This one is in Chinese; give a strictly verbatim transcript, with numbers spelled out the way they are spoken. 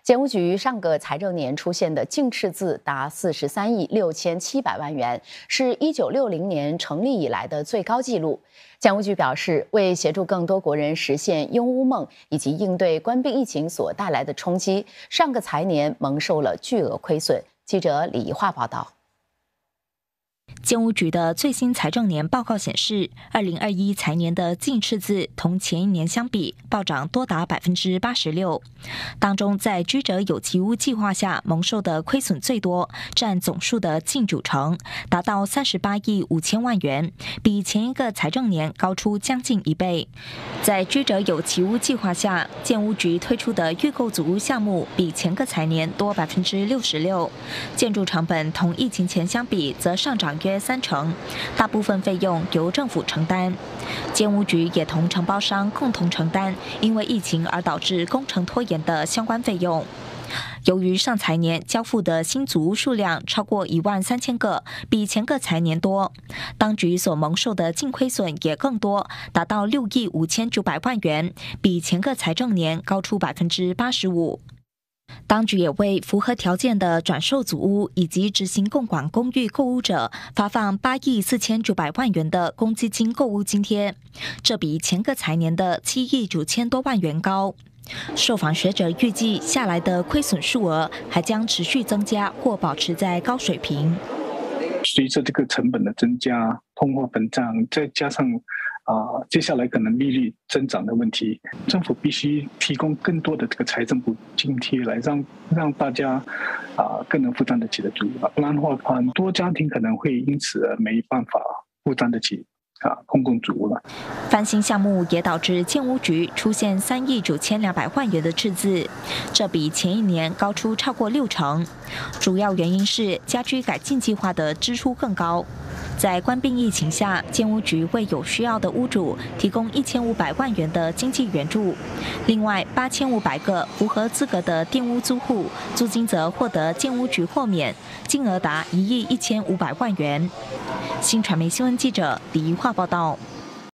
建屋局上个财政年出现的净赤字达四十三亿六千七百万元，是一九六零年成立以来的最高纪录。建屋局表示，为协助更多国人实现拥屋梦，以及应对冠病疫情所带来的冲击，上个财年蒙受了巨额亏损。记者李怡桦报道。 建屋局的最新财政年报告显示，二零二一财年的净赤字同前一年相比暴涨多达百分之八十六。当中，在居者有其屋计划下蒙受的亏损最多，占总数的近九成，达到三十八亿五千万元，比前一个财政年高出将近一倍。在居者有其屋计划下，建屋局推出的预购组屋项目比前个财年多百分之六十六，建筑成本同疫情前相比则上涨约三成，大部分费用由政府承担。建屋局也同承包商共同承担因为疫情而导致工程拖延的相关费用。由于上财年交付的新组屋数量超过一万三千个，比前个财年多，当局所蒙受的净亏损也更多，达到六亿五千九百万元，比前个财政年高出百分之八十五。当局也为符合条件的转售组屋以及执行共管公寓购屋者发放八亿四千九百万元的公积金购屋津贴，这比前个财年的七亿九千多万元高。受访学者预计，下来的亏损数额还将持续增加或保持在高水平。 随着这个成本的增加、通货膨胀，再加上啊、呃，接下来可能利率增长的问题，政府必须提供更多的这个财政补津贴，来让让大家啊、呃、更能负担得起的住屋，不然的话，很多家庭可能会因此而没办法负担得起啊公共住屋了。 翻新项目也导致建屋局出现三亿九千两百万元的赤字，这比前一年高出超过六成。主要原因是家居改进计划的支出更高。在冠病疫情下，建屋局为有需要的屋主提供一千五百万元的经济援助，另外八千五百个符合资格的佃屋租户租金则获得建屋局豁免，金额达一亿一千五百万元。新传媒新闻记者李怡桦报道。